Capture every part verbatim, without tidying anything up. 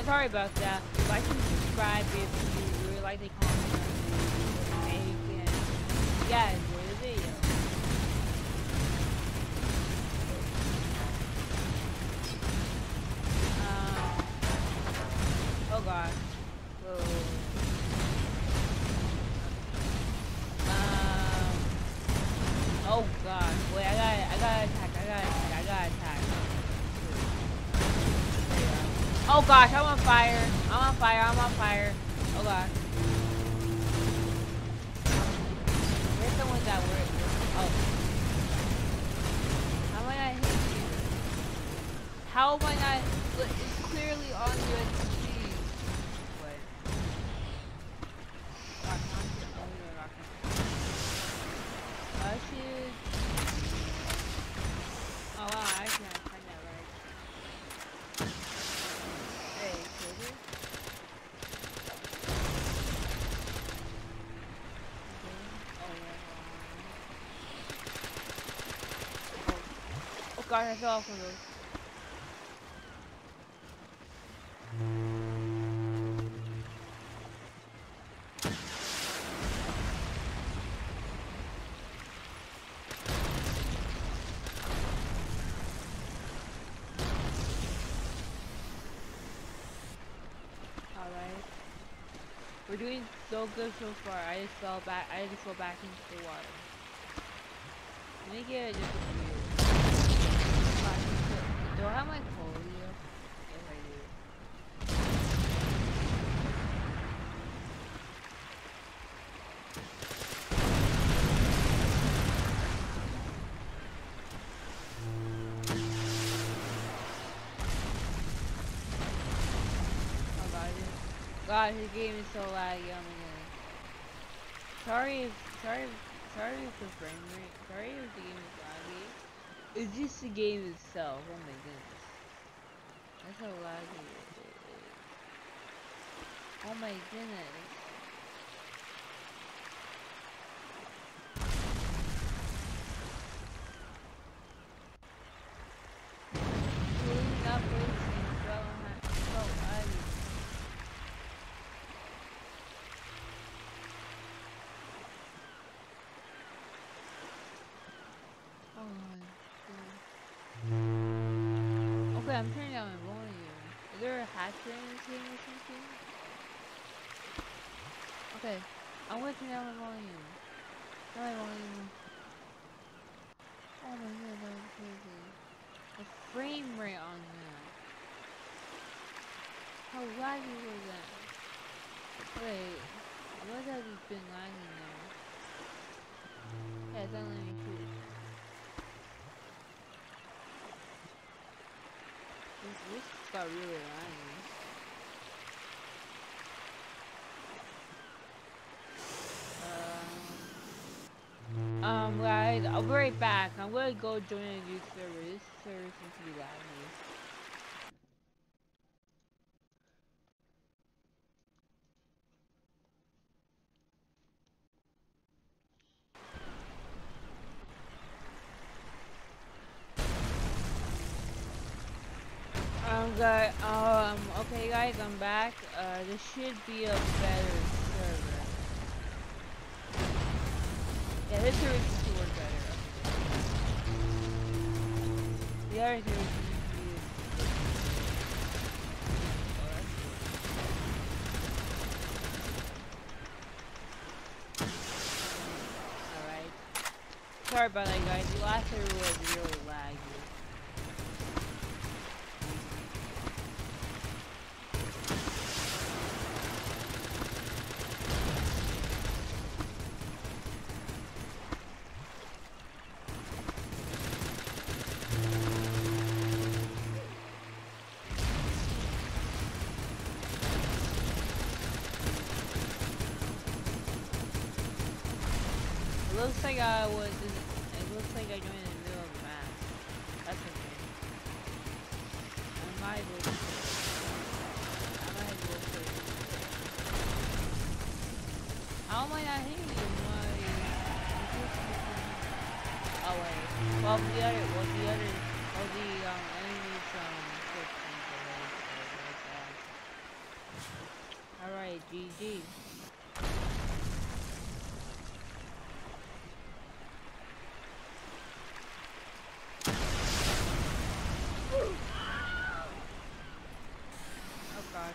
sorry about that. Like and subscribe if you really like the comment. And yeah, enjoy the video. Um, oh god. Whoa. Um, oh god. Wait, I got I got attack. I got attack. I got attack. Oh gosh, I'm on fire. I'm on fire. I'm on fire. Oh god. Where's the ones that were? Oh. How am I not hitting you? How am I not? It's clearly on your T V. What? Rock launcher. Oh, you're a rock launcher. I should. Oh wow, I can't find that right. Hey, trigger. Oh god, I fell off one of those. Alright. We're doing so good so far. I just fell back I just fell back into the water. Let me get it just a few. Do I have my polio? Yes, I do. Oh god, this, god, this game is so laggy. Oh my goodness. Sorry if, sorry, sorry if the frame rate, sorry if the game is laggy. It's just the game itself. Oh my goodness. That's how laggy it is. Oh my goodness. Really not racing. So, so laggy. Oh my god. Okay, I'm turning down my volume. Is there a hatcher in this game or something? Okay, I'm gonna turn down my volume. Turn my volume. Oh my god, that was crazy. The frame rate on that. How laggy was that? Wait, what has it been lagging now? Yeah, it's not letting me shoot. This, this got really laggy. Um, um, guys, I'll be right back. I'm gonna go join a new server. This server seems to be laggy. Um, guys, um, okay guys, I'm back. Uh, this should be a better server. Yeah, this server seems to work better. The other server seems to be... Alright. Sorry about that guys, the last server was really laggy. It looks like I was in, it looks like I joined in the middle of the map. That's okay. I might be I might be able to. How am I not hitting you? My oh wait. Well the other well the other well the um enemies um switched into Alright, G G. Oh god.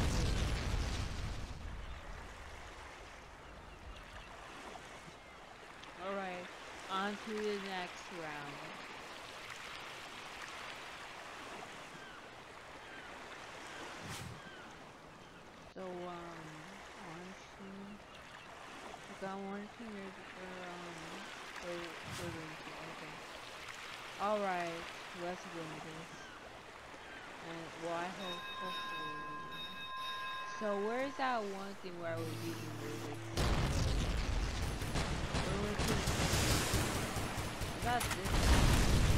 Alright, on to the next round. So, um, honestly, I got one team here for, um, for, for Winter, okay. Alright, let's win this. And, well, I hope, hopefully we win. So, where's that one thing where I was using Rubik's? Where was it? I got this.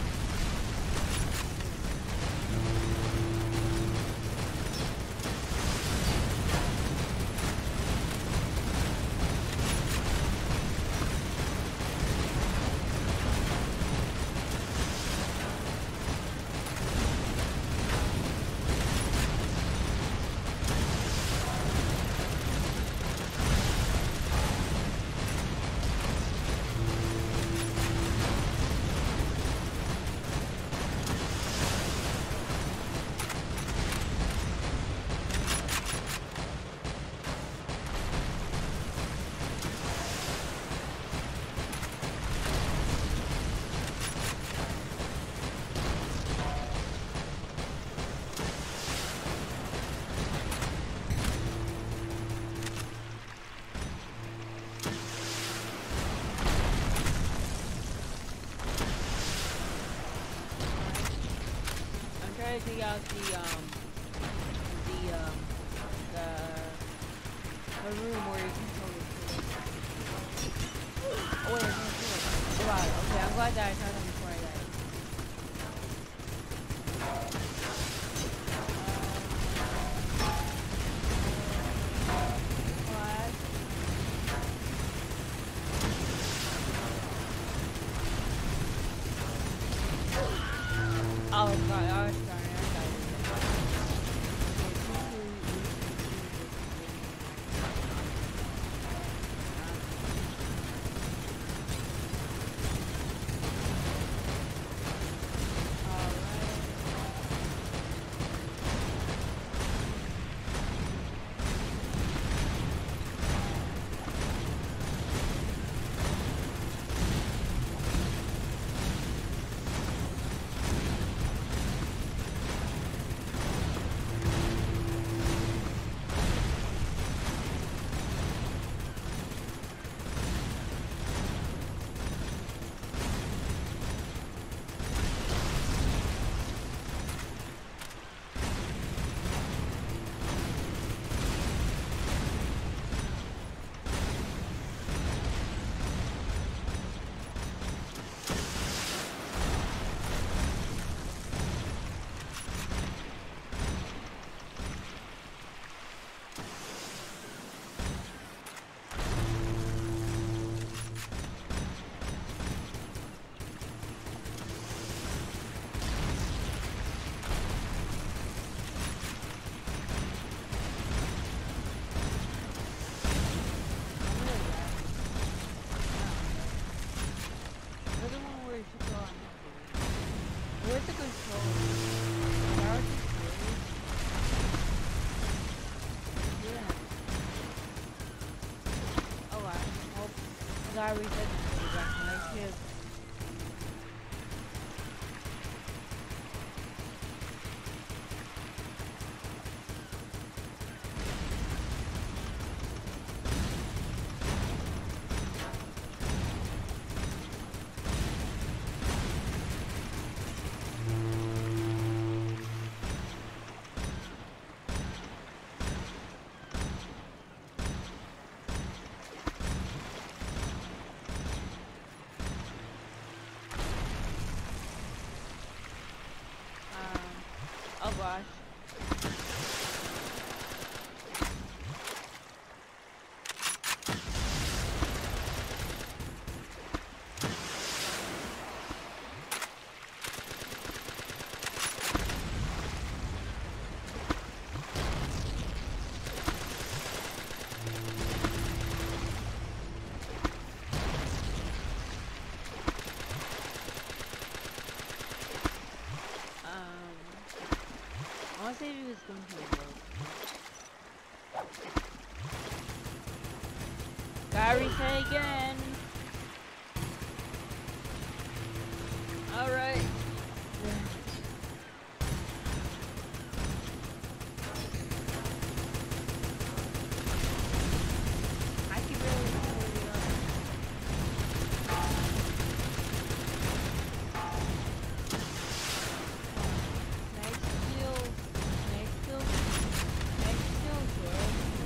Try to take out the um the um the the room where you can totally kill it. Oh wait, no, kill it. Oh wow, okay, I'm glad that I shot him before I died. Uh, oh god, I was sorry, I died. Where's the control? Power control? Yeah. Oh wow. Oh, I gotta reset this back to my ship. Oh gosh. save you his gameplay mode. Gotta reset again. Alright. I can barely see it. Nice kills. Nice kills. Nice kills, bro.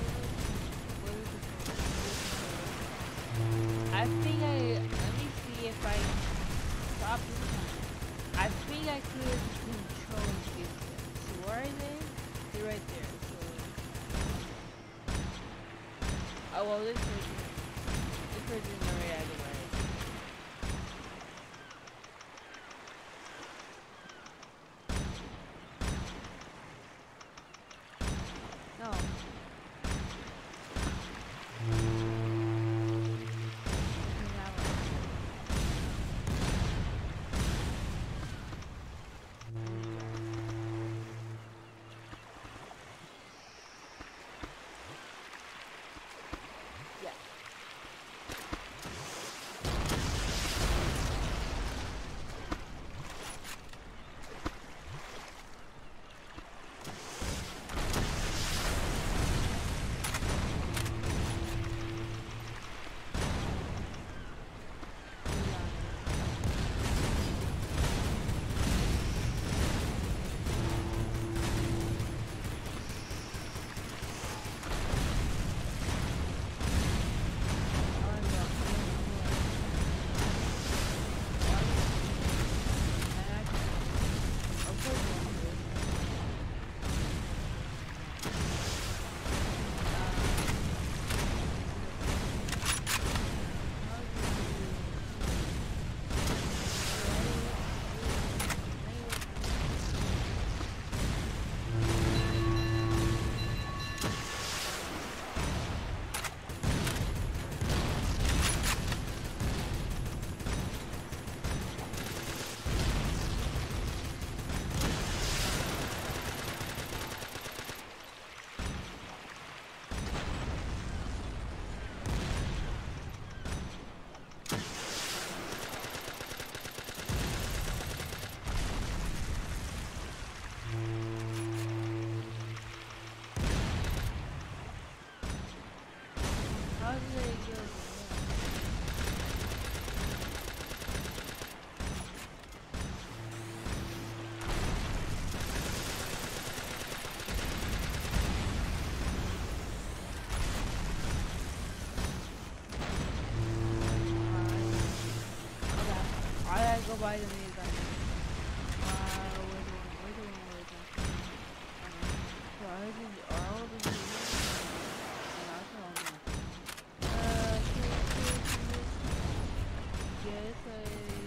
I think I, let me see if I stop this time. I think I could control this. So where are they? They're right there. So. Oh well, this person, this person's already out of the way. No. Go buy the mini gun. Uh, where's the one? Where's the one? Where's the one? So I did all the videos. And I saw them. Uh, yes, I.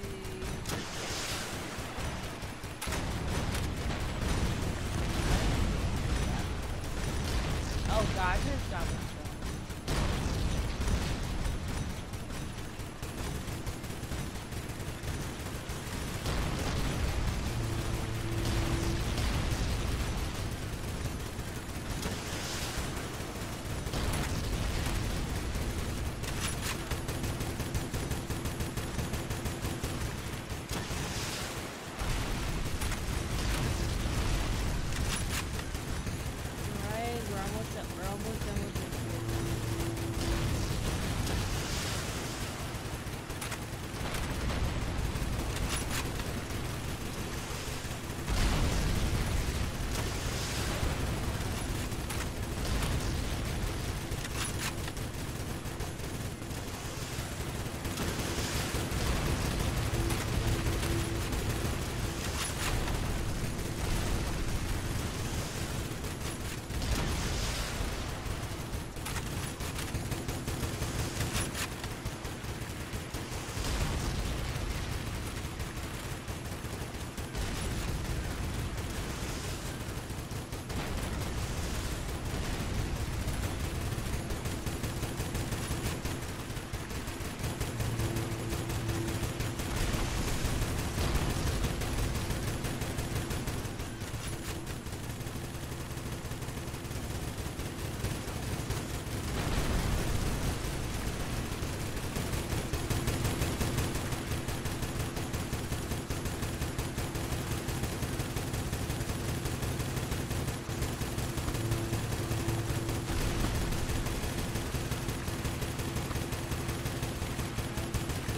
Oh god, I just got myself. We're almost done with this.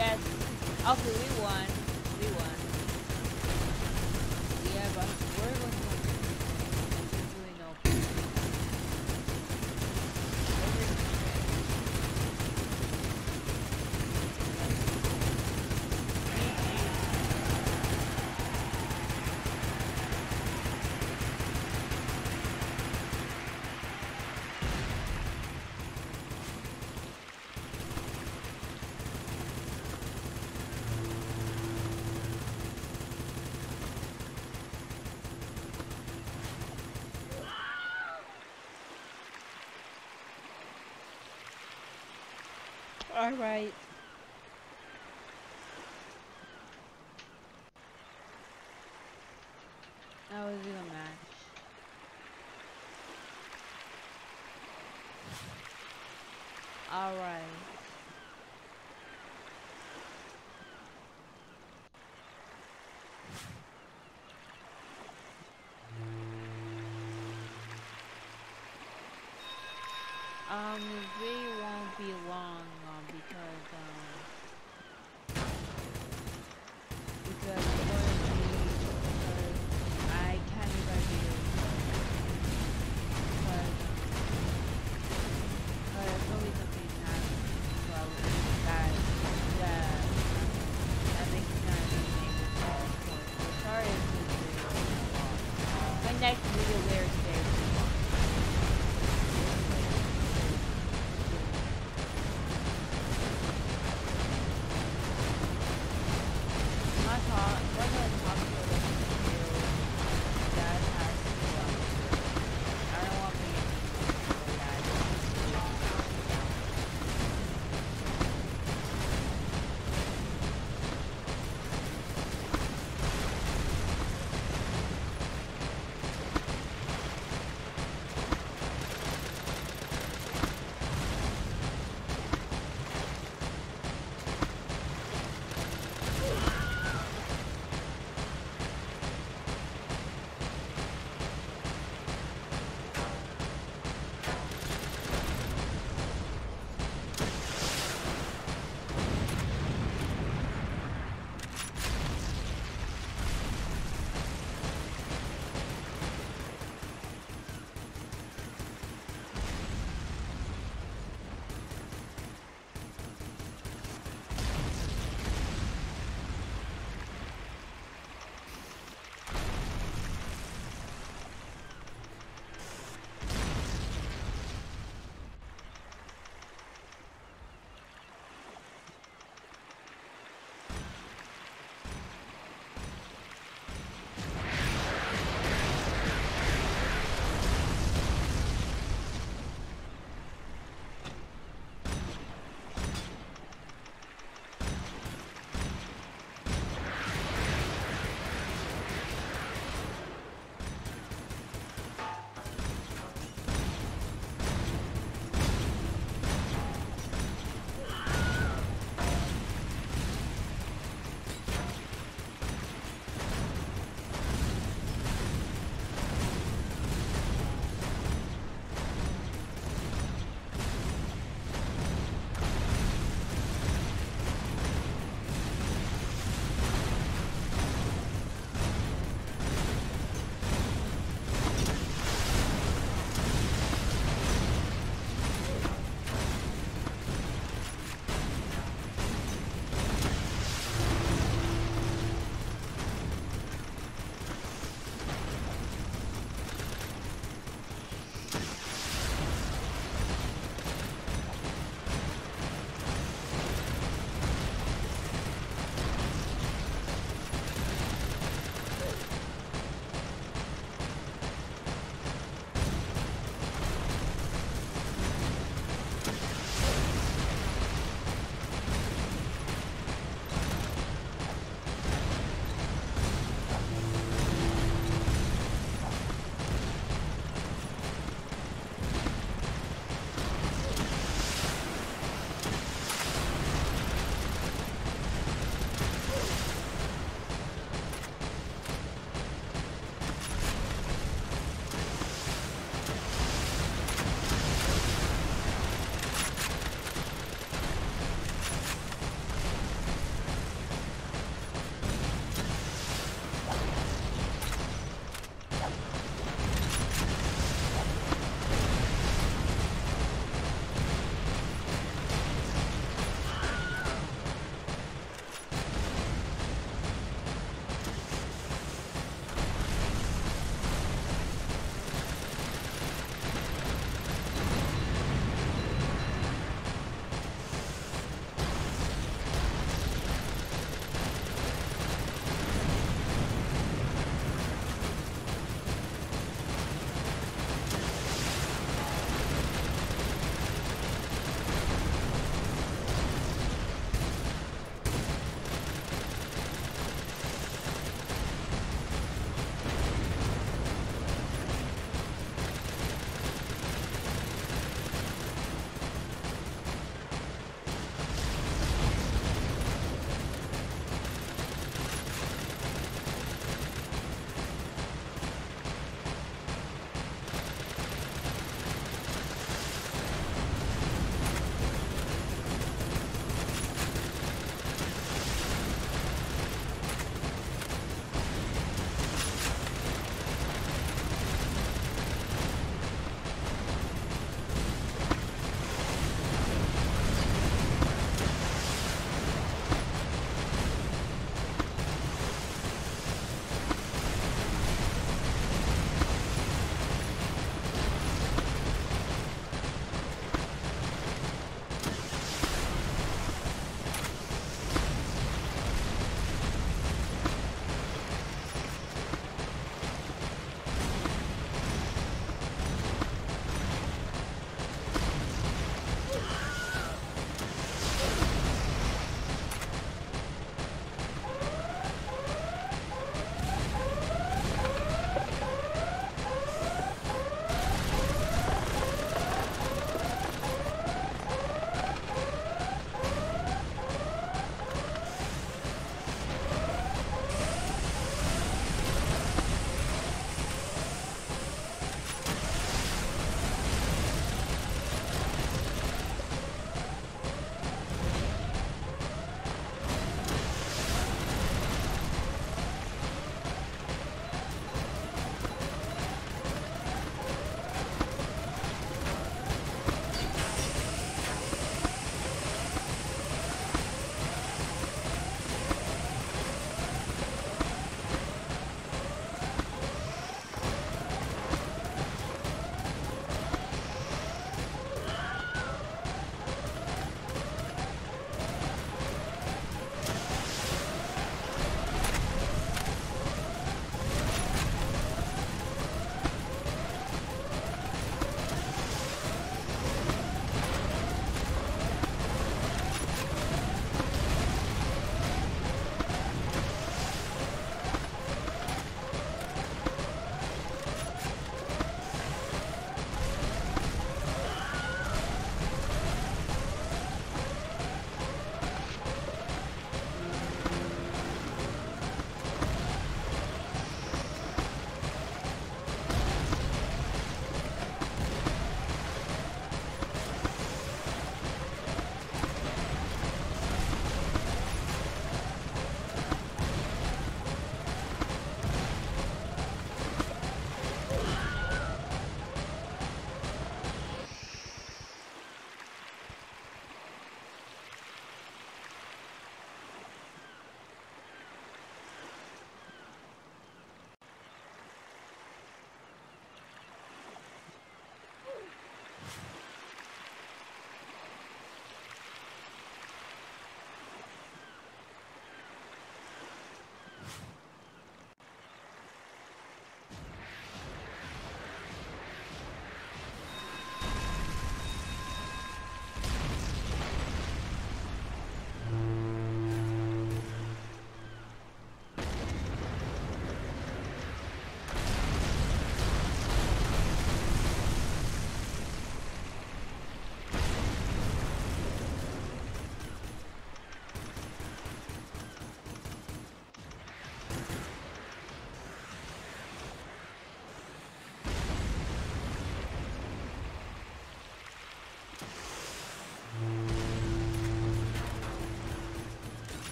Yes. Okay, we won. We won. Yeah, but we're going to win. There's really no point. Alright. That was a good match. Alright. Um, the video won't be long, um, because, um, because, we're going to be, because I can't make our video, because, because probably something happened, so I was that, that, that makes me not being able to record. So sorry if this video is long. My next video later today will be long.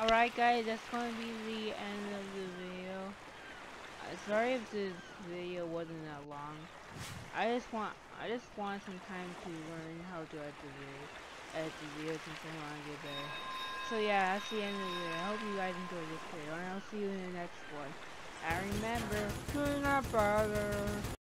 Alright guys, that's gonna be the end of the video. Uh, sorry if this video wasn't that long. I just want I just want some time to learn how to edit the video edit the video since I want to get better. So yeah, that's the end of the video. I hope you guys enjoyed this video and I'll see you in the next one. And remember, do not bother.